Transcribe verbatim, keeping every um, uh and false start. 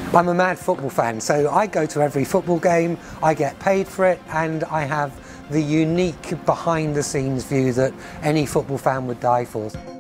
I'm a mad football fan, so I go to every football game, I get paid for it, and I have the unique behind-the-scenes view that any football fan would die for.